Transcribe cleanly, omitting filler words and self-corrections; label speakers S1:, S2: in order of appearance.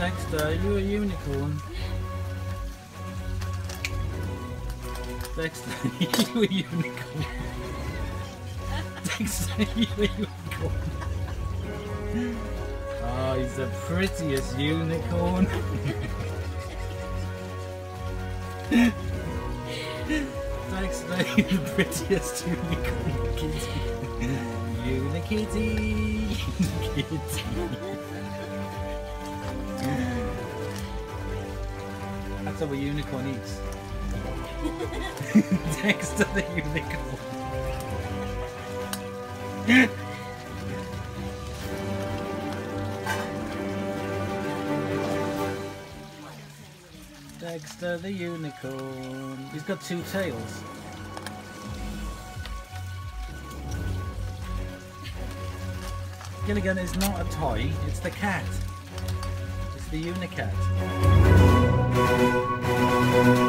S1: Dexter, are you a unicorn? Dexter, are you a unicorn? Dexter, are you a unicorn? Oh, he's the prettiest unicorn. Dexter, you're the prettiest unicorn kitty. Unikitty, Unikitty. That's how a unicorn eats. Dexter the unicorn. Dexter the unicorn. He's got two tails. Gilligan is not a toy, it's the cat. It's the unicat.